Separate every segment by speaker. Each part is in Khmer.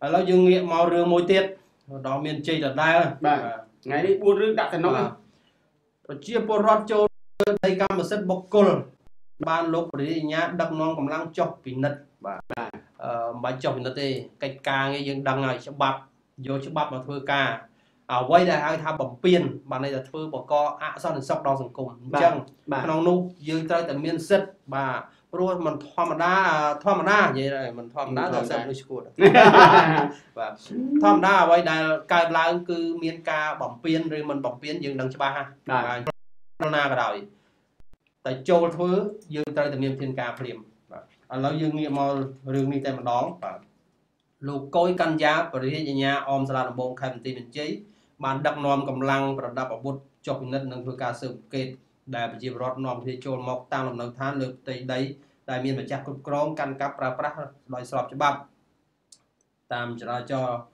Speaker 1: ឥឡូវយើងងាកមករឿងមួយទៀតដល់មានជ័យដដែល
Speaker 2: បាទថ្ងៃនេះ4រឿងដាក់តំណង
Speaker 1: ប្រជាពលរដ្ឋចូលដីកម្មសិទ្ធិបុគ្គលបានលោកបរិញ្ញាដឹកនាំកម្លាំងចុះពិនិត្យបាទមិនបាច់ចុះពិនិត្យទេកិច្ចការងារយើងដឹងហើយច្បាប់យកច្បាប់មកធ្វើការអ្វីដែលហៅថាបំពេញបានន័យថាធ្វើបកអសន្តិសុខដល់សង្គមអញ្ចឹងក្នុងនោះយើងត្រូវតែមានសិទ្ធិបាទព្រោះมันធម្មតានិយាយមិនធម្មតាដល់សិទ្ធិដូចឈួតបាទធម្មតាអ្វីដែលកើតឡើងគឺមានការបំពេញឬមិនបំពេញយើងដឹងច្បាស់ណាបាទណាក៏ដោយតែចូលធ្វើយើងត្រូវតែមានធានការព្រាមបាទឥឡូវយើងងាកមករឿងនេះតែម្ដងបាទលោកកុយកញ្ញាបរិយាអាញាអមសាលាដំបងខេត្តបន្ទាយមានជ័យបានដឹកនាំកម្លាំងប្រដាប់អាវុធចុះពិនិត្យនិងធ្វើការស៊ើបអង្កេតដែលប្រជាពលរដ្ឋនាំគ្នាចូលមកតាមលំនៅឋានលើផ្ទៃដីដែលមានម្ចាស់គ្រប់គ្រងកាន់កាប់ប្រើប្រាស់ដោយស្របច្បាប់តាមចរាចរណ៍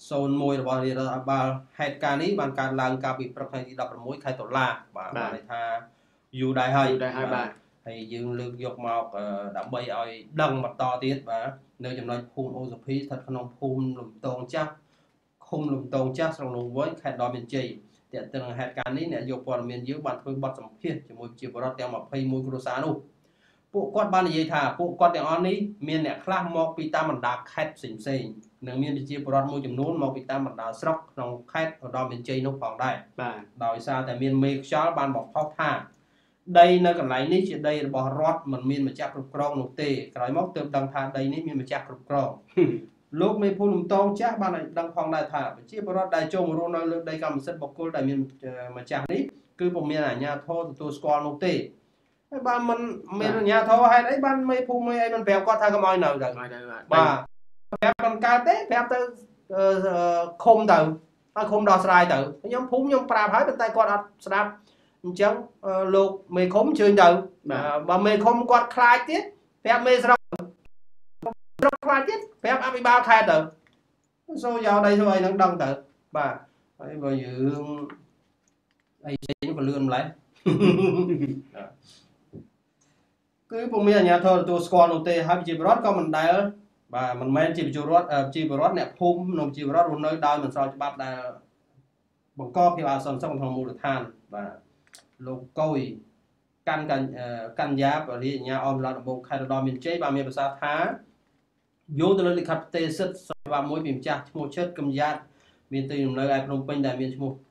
Speaker 1: 01របស់រាជរដ្ឋាភិបាលហេតុការណ៍នេះបានកើតឡើងកាលពីព្រឹកថ្ងៃទី16ខែតុលាបាទបានន័យថាយូរដែរហើយបាទហើយយើងលើកយកមកដើម្បីឲ្យដឹងបន្តទៀតបាទនៅចំណុចភូមិអូសុភីស្ថិតក្នុងភូមិលំតងចាស់ឃុំលំតងចាស់ស្រុកនោះវិញខេត្តដល់មានជ័យទាក់ទងនឹងហេតុការណ៍នេះអ្នកយកព័ត៌មានយើងបានធ្វើបទសម្ភាសន៍ជាមួយប្រជាពលរដ្ឋទាំង21គ្រួសារនោះពួកគាត់បាននិយាយថាពួកគាត់ទាំងអស់នេះមានអ្នកខ្លះមកពីតាមបណ្ដាខេត្តផ្សេងៗនិងមានប្រជាពលរដ្ឋមួយចំនួនមកពីតាមបណ្ដាស្រុកក្នុងខេត្តឧត្តរមានជ័យនោះផងដែរបាទដោយសារតែមានមេខ្យល់បានបង្ខំថាដីនៅកន្លែងនេះជាដីរបស់រដ្ឋមិនមានម្ចាស់គ្រប់គ្រងនោះទេក្រោយមកទើបដឹងថាដីនេះមានម្ចាស់គ្រប់គ្រងលោកមេភូមិលំតងចាស់បានដឹងផងដែរថាប្រជាពលរដ្ឋដែលចូលមករស់នៅលើដីកម្មសិទ្ធិបុគ្គលដែលមានម្ចាស់នេះគឺពុំមានអាជ្ញាធរទទួលស្គាល់នោះទេហើយបើមិនមានអាជ្ញាធរហេតុអីបានមេភូមិអីមិនប្រាប់គាត់ថាកុំឲ្យនៅទៅបាទប្រាប់មិនកើតទេប្រាប់ទៅឃុំទៅឲ្យឃុំដោះស្រាយទៅខ្ញុំភូមិខ្ញុំប្រាប់ហើយប៉ុន្តែគាត់អត់ស្ដាប់អញ្ចឹងលោកមេឃុំជើញទៅបើមេឃុំគាត់ខ្លាចទៀតប្រាប់មេស្រុកខ្លាចទៀតប្រាប់អភិបាលខេត្តទៅសូយកដីធ្វើអីនឹងដឹងទៅបាទហើយបើយើងអីចេញក៏លឿនម្ល៉េះគឺពុំមានអាជ្ញាធរទទួលស្គាល់នោះទេហើយប្រជាពលរដ្ឋក៏មិនដែលបាទមិនមែនជាប្រជាពលរដ្ឋអ្នកភូមិនិងប្រជាពលរដ្ឋរស់នៅដោយមិនស្របច្បាប់ដែលបង្កភាពអសន្តិសុខក្នុងមូលដ្ឋានបាទលោកកុយកញ្ញាបរិញ្ញាអមសាលាដំបងខេត្តឧត្តរមានជ័យបានមានប្រសាសន៍ថាយោងទៅលើលិខិតផ្ទេរសិទ្ធិសម្រាប់មួយពីម្ចាស់ឈ្មោះឈិតកំយ៉ាតមានទីលំនៅឯភ្នំពេញដែលមានឈ្មោះ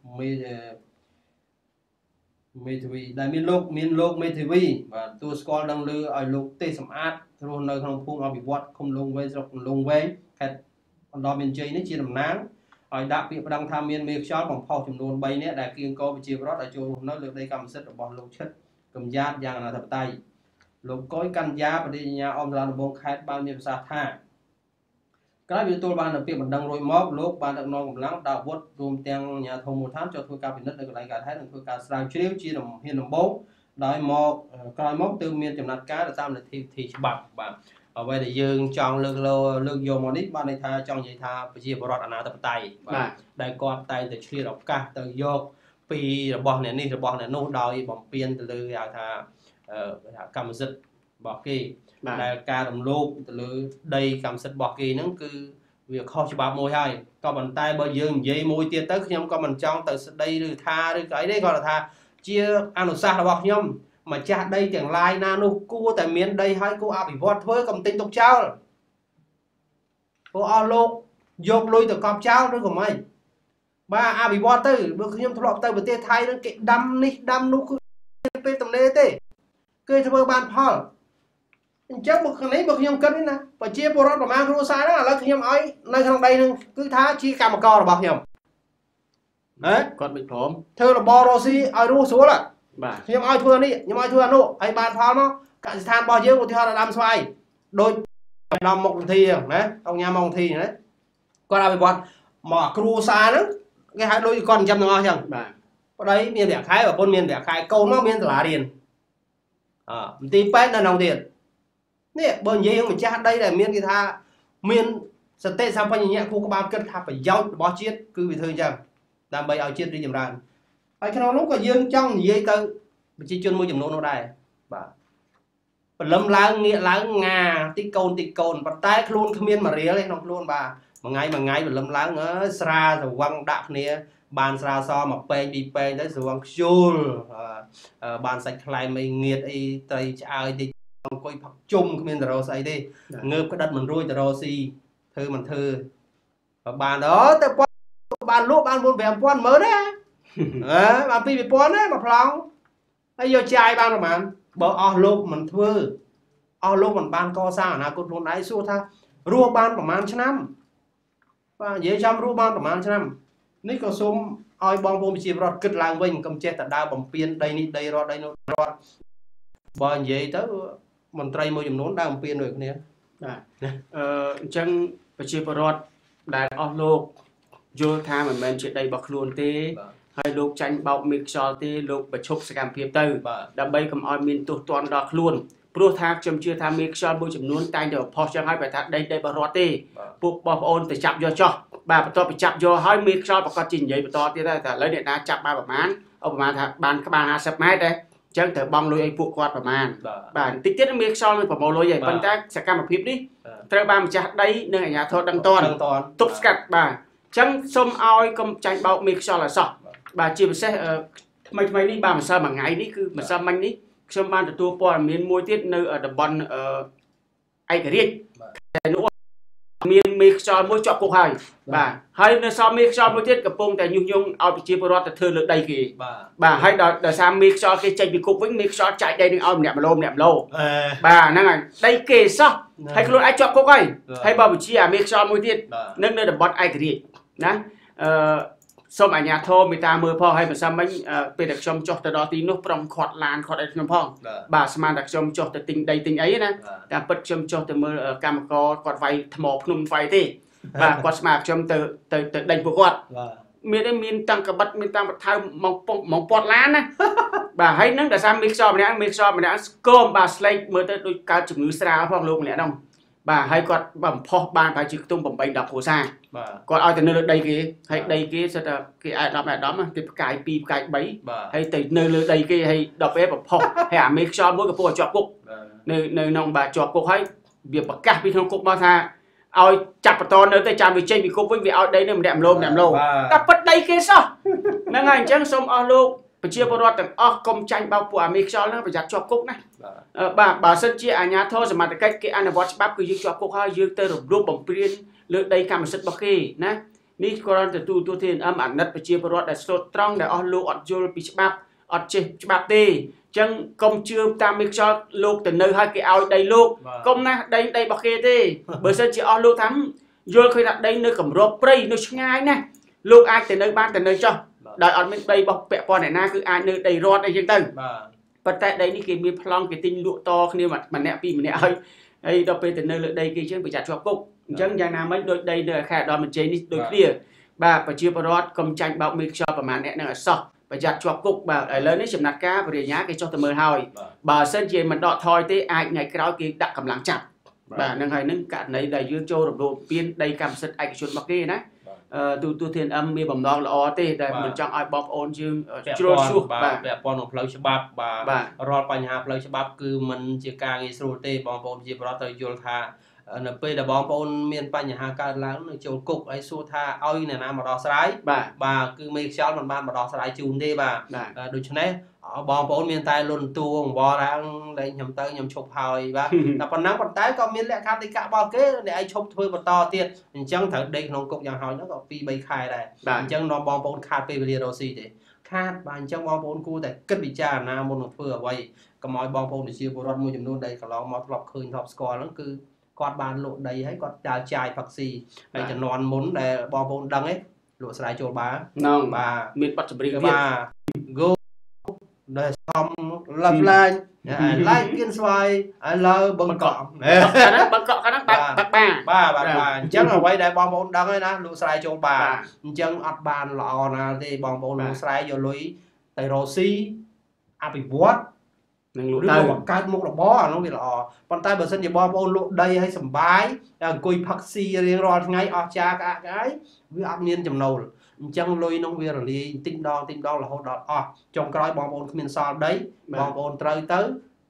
Speaker 1: មេធាវីដែលមានលោកមេធាវីបាទទទួលស្គាល់ដឹងឮឲ្យលោកទេសសម្អាតរស់នៅក្នុងភូមិអភិវឌ្ឍឃុំលងវែងស្រុកលងវែងខេត្តឧត្តរមានជ័យនេះជាតំណាងឲ្យដាក់ពាក្យប្តឹងថាមានមេខ្យល់បំផុសចំនួន3នាក់ដែលគៀងកប្រជាពលរដ្ឋឲ្យចូលរស់នៅលើដីកម្មសិទ្ធិរបស់លោកឈិតកំយ៉ាតយ៉ាងអនាធិបតេយ្យលោកកុយកញ្ញាបរិញ្ញាអមសាលាដំបងខេត្តបានមានប្រសាសន៍ថាក្រោយពីទទួលបានពាក្យបណ្ដឹងរួចមកលោកបានដឹកនាំកម្លាំងដាក់អាវុធរួមទាំងអាជ្ញាធរមូលដ្ឋានចូលធ្វើការពិនិត្យនៅកន្លែងកើតហេតុនិងធ្វើការស្រាវជ្រាវជាជំហានដំបូងដោយមកក្រោយមកទើបមានចំណាត់ការតាមនីតិវិធីច្បាប់បាទអ្វីដែលយើងចង់លើកយកមកនេះបានន័យថាចង់និយាយថាប្រជាពលរដ្ឋអនាធិបតេយ្យបាទដែលគាត់តែងតែឆ្លៀតឱកាសទៅយកពីរបស់អ្នកនេះរបស់អ្នកនោះដោយបំពេញទៅលើហៅថាកម្មសិទ្ធិរបស់គេដែលការរំលោភទៅលើដីកម្មសិទ្ធិរបស់គេហ្នឹងគឺវាខុសច្បាប់មួយហើយក៏ប៉ុន្តែបើយើងនិយាយមួយទៀតទៅខ្ញុំក៏មិនចង់ទៅស្ដីឬថាឬក៏អីទេគាត់ថាជាអនុសាសន៍របស់ខ្ញុំម្ចាស់ដីទាំងឡាយណានោះគួរតែមានដីឲ្យគួរអភិវឌ្ឍធ្វើកុំទិញទុកចោលព្រោះអស់លោកយកលុយទៅកប់ចោលឬក៏មិនបាទអភិវឌ្ឍទៅបើខ្ញុំធ្លាប់ទៅប្រទេសថៃនឹងគេដាំនេះដាំនោះគឺពេលតំណេទេគេធ្វើបានផលអញ្ចឹងបើខ្ញុំគិតនេះណាប្រជាពលរដ្ឋប្រមាណគ្រួសារហ្នឹងឥឡូវខ្ញុំឲ្យនៅក្នុងដីហ្នឹងគឺថាជាកម្មកររបស់ខ្ញុំណា
Speaker 2: គាត់មិនព្រម
Speaker 1: ធ្វើរបររស់ស៊ីឲ្យរស់ស្រួលបាទខ្ញុំឲ្យធ្វើនេះខ្ញុំឲ្យធ្វើអានោះឲ្យបានផលមកកសិដ្ឋានរបស់យើងឧទាហរណ៍ដាំស្វាយដូចដំមុខវិធីណាអង្គញាមុខវិធីណាគាត់អភិវឌ្ឍមកគ្រួសារហ្នឹងគេហៅដូចគាត់ចិញ្ចឹមទាំងអស់អញ្ចឹងបាទប្តីមានប្រាក់ខែប្រពន្ធមានប្រាក់ខែកូនមកមានសាលារៀនមន្ទីរពេទ្យនៅក្នុងទៀតនេះបើនិយាយរឿងម្ចាស់ដីដែលមានគេថាមានសតិសម្បញ្ញៈគូក្បាលគិតថាប្រយោជន៍របស់ជាតិគឺវាធ្វើអញ្ចឹងដើម្បីឲ្យជាតិរីកចម្រើនហើយក្នុងនោះក៏យើងចង់និយាយទៅប្រជាជនមួយចំនួននោះដែរបាទព្រលឹមឡើងងាកឡើងងាតិកូនប៉ុន្តែខ្លួនគ្មានមរៀលទេក្នុងខ្លួនបាទ một ngày mình lâm láng ở xa rồi quăng đạp nè bàn xa so mà pen đi pen tới rồi quăng chul bàn sạch lại mình nghiệt y tây ai đi coi phật chung mình rồi xây đi ngើcái đất mình ruồi rồi xì thư mình thư bàn đó tới bàn lúc bàn buôn về quan mới đấy bàn pi bị quan đấy mà phong bây giờ trai bàn rồi bạn bỏ lúc mình thưa lúc mình ban co sao nào cột luôn đấy xua tha rùa banประมาณ ឆ្នាំ và dễ chăm rùa ban ประมาณ ឆ្នាំ នេះក៏សូមឲ្យបងប្អូនប្រជាពលរដ្ឋគិតឡើងវិញកុំចេះតែដើរបំពេញដីនេះដីរត់ដីនោះរត់បើនិយាយទៅមន្ត្រីមួយចំនួនដើរបំពេញដូចគ្នា
Speaker 2: បាទអញ្ចឹងប្រជាពលរដ្ឋដែលអស់លោកយល់ថាមិនមែនជាដីរបស់ខ្លួនទេហើយលោកចាញ់បោកមេខ្យល់ទេលោកបញ្ឈប់សកម្មភាពទៅដើម្បីកុំឲ្យមានទោសទណ្ឌដល់ខ្លួនព្រោះថាខ្ញុំជឿថាមេខ្យល់មួយចំនួនតែងតែផុសចឹងហើយបើថាដីរបស់រដ្ឋទេពួកបងប្អូនទៅចាប់យកចោះបាទបន្ទាប់ពីចាប់យកហើយមេខ្យល់ប្រកាសជានិយាយបន្តទៀតដែរតែឥឡូវអ្នកណាចាប់បានប្រហែលឧបមាថាបានក្បាល50 ម៉ែត្រដែរអញ្ចឹងត្រូវបង់លុយឲ្យពួកគាត់ប្រហែលបាទបន្តិចទៀតមេខ្យល់នឹងប្រមូលលុយហើយប៉ុន្តែសកម្មភាពនេះត្រូវបានម្ចាស់ដីនិងអាជ្ញាធរដឹងតាន់ទប់ស្កាត់បាទអញ្ចឹងសូមឲ្យកុំចាញ់បោកមេខ្យល់ឲ្យសោះបាទជាពិសេសថ្មីនេះបាទម្សិលមួយថ្ងៃនេះគឺម្សិលមិញនេះខ្ញុំបានទទួលព័ត៌មានមួយទៀតនៅតំបន់ឯករាជ្យតែនោះមានមេខ្យល់មួយជាប់គុកហើយបាទហើយនៅសល់មេខ្យល់មួយទៀតកំពុងតែញុះញង់ឲ្យប្រជាពលរដ្ឋទៅធ្វើលើដីគេបាទហើយដោយសារមេខ្យល់គេចេញពីគុកវិញមេខ្យល់ចាយដីនឹងឲ្យម្នាក់ម្លោបាទហ្នឹងហើយដីគេសោះហើយខ្លួនឯងជាប់គុកហើយបើវិជាអាមេខ្យល់មួយទៀតនៅតំបន់ឯករាជ្យណាសូមអាជ្ញាធរមេត្តាមើលផងហើយមិនសមមិញពេលដែលខ្ញុំចុះទៅដល់ទីនោះប្រំខាត់ឡានខាត់អីខ្ញុំផងបាទស្មានតែខ្ញុំចុះទៅទិញដីទិញអីណាតាមពិតខ្ញុំចុះទៅមើលកម្មករគាត់វាយថ្មភ្នំវាយទេបាទគាត់ស្មានខ្ញុំទៅដេញពួកគាត់មានតាំងកបិតមានតាំងបថៅមកពាត់ឡានណាបាទហើយនឹងដោយសារមេខ្យល់ម្នាក់ស្គមបាទស្លេកមើលទៅដូចកើតជំងឺស្រាលផងលោកម្នាក់ហ្នឹងបាទហើយគាត់បំផុសបានប្រហែលជាខ្ទង់8-10គ្រួសារគាត់ឲ្យទៅនៅលើដីគេហើយដីគេសិតតែគេអាយ10ទេផ្កាយ2ផ្កាយ3ហើយទៅនៅលើដីគេហើយដល់ពេលបំផុសហើយអាមេខ្យល់មួយក៏ពោះជាប់គុកនៅក្នុងបាទជាប់គុកហើយវាប្រកាសពីក្នុងគុកមកថាឲ្យចាប់បន្តនៅទៅចាំវាចេញពីគុកវិញវាឲ្យដីនៅម្នាក់ម្លោតែពិតដីគេសោះហ្នឹងហើយអញ្ចឹងសូមអស់លោកប្រជាពលរដ្ឋទាំងអស់កុំចាញ់បោកពួកអាមេខ្យល់ហ្នឹងប្រយ័ត្នជាប់គុកណាបាទបើសិនជាអាជ្ញាធរសមត្ថកិច្ចគេអនុវត្តច្បាប់គឺយើងជាប់គុកហើយយើងទៅរំលោភបំពានលើដីកម្មសិទ្ធិរបស់គេណានេះគ្រាន់តែទូធានអាណិតប្រជាពលរដ្ឋដែលស្លូតត្រង់ដែលអស់លោកអត់យល់ពីច្បាប់អត់ចេះច្បាប់ទេអញ្ចឹងកុំជឿតាមមេខ្យល់លោកទៅនៅឲ្យគេឲ្យដីលោកកុំណាដីរបស់គេទេបើសិនជាអស់លោកថាយល់ឃើញថាដីនៅកម្របព្រៃនៅឆ្ងាយណាលោកអាចទៅនៅបានទៅនៅចោះដោយអត់មានដីរបស់ពាក់ព័ន្ធអ្នកណាគឺអាចនៅដីរដ្ឋអីចឹងទៅប៉ុន្តែដីនេះគេមានប្លង់គេទិញលក់តគ្នាម្នាក់ពីរម្នាក់ហើយដល់ពេលទៅនៅលើដីគេចឹងប្រយ័ត្នជាប់គុកអញ្ចឹងយ៉ាងណាមិញដូចដីនៅខេត្តឧត្តរមានជ័យនេះដូចគ្នាបាទប្រជាពលរដ្ឋកុំចាញ់បោកមេខ្យល់ប្រមាណអ្នកនឹងឲ្យសោះប្រយ័ត្នជាប់គុកបាទឥឡូវនេះចំណាត់ការបរិញ្ញាគេចុះទៅមើលហើយបើសិនជាមិនដកថយទេអាចថ្ងៃក្រោយគេដាក់កម្លាំងចាប់បាទហ្នឹងហើយនឹងករណីដែលយើងចូលរំលោភបំពានដីកម្មសិទ្ធិឯកជនរបស់គេណាទូធានមានបំណងល្អទេតែមិនចង់ឲ្យបងប្អូនយើងជ្រុលឈ្លោះបាទ
Speaker 1: ពាក់ព័ន្ធនឹងផ្លូវច្បាប់បាទរាល់បញ្ហាផ្លូវច្បាប់គឺមិនជាការងាយស្រួលទេបងប្អូនជាប្រវត្តិត្រូវយល់ថានៅពេលដែលបងប្អូនមានបញ្ហាកើតឡើងនៅចូលគុកហើយសួរថាឲ្យអ្នកណាមកដោះស្រាយបាទគឺមេខ្យល់មិនបានមកដោះស្រាយជូនទេបាទដូច្នេះបងប្អូនមានតែលន់តួអង្វរថាលេងខ្ញុំទៅខ្ញុំឈប់ហើយបាទតែប៉ុណ្ណឹងប៉ុន្តែក៏មានលក្ខខណ្ឌដីការបស់គេអ្នកឯងឈប់ធ្វើបន្តទៀតអញ្ចឹងត្រូវដេកក្នុងគុកយ៉ាងហោចហ្នឹងក៏2-3 ខែដែរអញ្ចឹងនាំបងប្អូនខាតពេលវេលារស់ស៊ីទេខាតបាទអញ្ចឹងបងប្អូនគួរតែគិតពិចារណាមុននឹងធ្វើអ្វីកុំឲ្យបងប្អូនប្រជាពលរដ្ឋមួយចំនួនដែលកន្លងមកធ្លាប់ឃើញធ្លាប់ស្គាល់ហ្នឹងគឺគាត់បានលក់ដីហើយគាត់ចាយចាយផឹកស៊ីហើយចំនួនមុនដែលបងប្អូនដឹងឯងលក់ស្រែចូលបា
Speaker 2: ហ្នឹងបាទមានប័ណ្ណចម្រៀងទៀត
Speaker 1: បាទ ដែលសំលឹកឡាញឡៃគៀនស្វាយឥឡូវបង្កក់
Speaker 2: បង្កក់ហ្នឹង
Speaker 1: បាទអញ្ចឹងអ្វីដែលបងប្អូនដឹងហើយណាលក់ស្រែចូលបាអញ្ចឹងអត់បានល្អណាទេបងប្អូនលក់ស្រែយកលុយទៅរកស៊ីអភិវឌ្ឍ
Speaker 2: នឹងលក់ទៅ
Speaker 1: កើតមុខរបរអានោះវាល្អប៉ុន្តែបើសិនជាបងប្អូនលក់ដីឲ្យសុបាយអង្គុយផឹកស៊ីរៀងរាល់ថ្ងៃអស់ចាក្អាក់ក្អាយវាអត់មានចំណូលអញ្ចឹងលុយនោះវារលាយតិចម្ដងរហូតដល់អស់ចុងក្រោយបងប្អូនគ្មានសល់ដីបងប្អូនត្រូវទៅ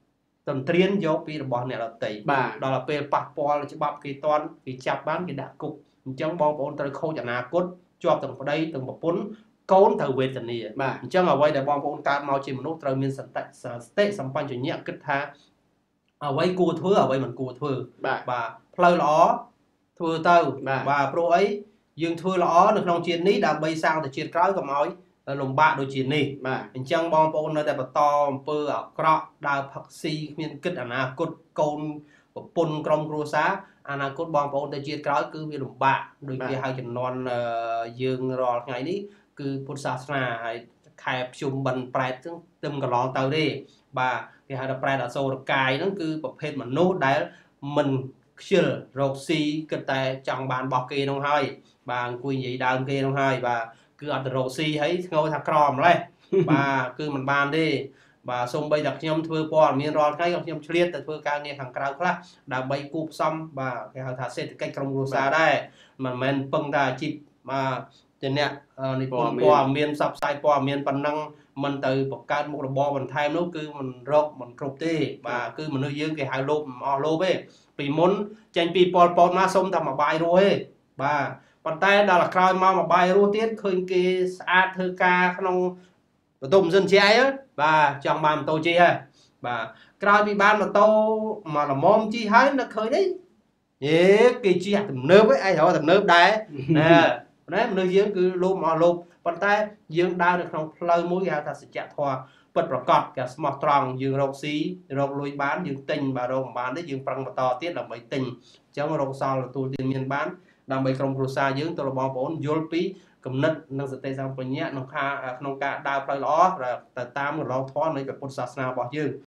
Speaker 1: តន្ត្រៀនយកពីរបស់អ្នកដទៃ
Speaker 2: បាទ
Speaker 1: ដល់ពេលប៉ះពាល់ច្បាប់គេតន់គេចាប់បានគេដាក់គុកអញ្ចឹងបងប្អូនត្រូវខូចអនាគតជាប់ទាំងប្តីទាំងប្រពន្ធកូនត្រូវវេទនា
Speaker 2: បាទ
Speaker 1: អញ្ចឹងអ្វីដែលបងប្អូនកើតមកជាមនុស្សត្រូវមានសតិសម្បញ្ញញ្ញៈគិតថាអ្វីគួរធ្វើអ្វីមិនគួរធ្វើ
Speaker 2: បាទ
Speaker 1: បាទផ្លូវល្អធ្វើទៅ បាទព្រោះអីយើងធ្វើល្អនៅក្នុងជាតិនេះដើម្បីសាងទៅជាតិក្រោយកុំឲ្យលំបាកដូចជានេះ
Speaker 2: បាទ
Speaker 1: អញ្ចឹងបងប្អូននៅតែបន្តអំពើអាក្រក់ដើរផឹកស៊ីគ្មានគិតអនាគតកូនប្រពន្ធក្រុមគ្រួសារអនាគតបងប្អូនទៅជាតិក្រោយគឺវាលំបាកដូចគេហៅចំនួនយើងរាល់ថ្ងៃនេះគឺពុទ្ធសាសនាហើយខែភ្ជុំបិណ្ឌប្រែតហ្នឹងទឹមកន្លងទៅទេបាទគេហៅថាប្រែតអសូរកាយហ្នឹងគឺប្រភេទមនុស្សដែលមិនខ្ជិលរកស៊ីគិតតែចង់បានរបស់គេនោះហើយបាទអង្គុយនិយាយដើមគេនោះហើយបាទគឺអត់ទៅរកស៊ីហើយធ្ងោថាក្រម្លេះ បាទគឺមិនបានទេបាទសូម្បីតែខ្ញុំធ្វើព័ត៌មានរាល់ថ្ងៃក៏ខ្ញុំឆ្លៀតទៅធ្វើការងារខាងក្រៅខ្លះដើម្បីគូផ្សំបាទគេហៅថាសេដ្ឋកិច្ចក្រុមគ្រួសារដែរមិនមែនពឹងតែអាជីពបាទជាអ្នកនិពន្ធព័ត៌មានផ្សព្វផ្សាយព័ត៌មានប៉ុណ្ណឹងមិនទៅបង្កើតមុខរបរបន្ថែមនោះគឺមិនរកមិនគ្រប់ទេបាទគឺមនុស្សយើងគេហៅលោភមិនអស់លោភទេពីមុនចេញពីប៉ុលពតមកសុំតែមួយបាយរស់ទេបាទប៉ុន្តែដល់ក្រោយមកមួយបាយរស់ទៀតឃើញគេស្អាតធ្វើការក្នុងបន្ទប់ម៉ាស៊ីនជែកបាទចង់បានម៉ូតូជិះហើយបាទក្រោយពីបានម៉ូតូមកល្មមជិះហើយនឹកឃើញនេះគេជិះទំនើបឯងរកទំនើបដែរណាមនុស្សយើងគឺលោភមកលោភប៉ុន្តែយើងដើរនៅក្នុងផ្លូវមួយគេហៅថាសច្ចធម៌ពិតប្រាកដគេស្មោះត្រង់យើងរកស៊ីរកលុយបានយើងទិញបាទរកមិនបានទេយើងប្រឹងបន្តទៀតដើម្បីទិញអញ្ចឹងរកសល់ទទួលទានមានបានដើម្បីក្រុមគ្រួសារយើងទៅបងប្អូនយល់ពីគំនិតនិងសតិសម្បញ្ញាក្នុងការដើរផ្លូវល្អទៅតាមកន្លងធម៌នៃពុទ្ធសាសនារបស់យើង